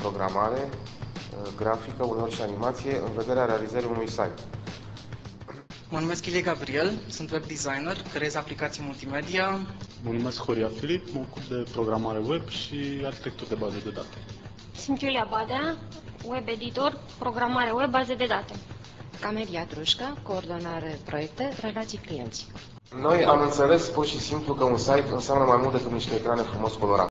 programare, grafică, uneori și animație, în vederea realizării unui site. Mă numesc Ilie Gabriel, sunt web designer, creez aplicații multimedia. Mă numesc Horia Filip, mă ocup de programare web și arhitectură de baze de date. Sunt Iulia Badea, web editor, programare web, baze de date. Camelia Trușca, coordonare proiecte, relații clienți. Noi am înțeles pur și simplu că un site înseamnă mai mult decât niște ecrane frumos colorate.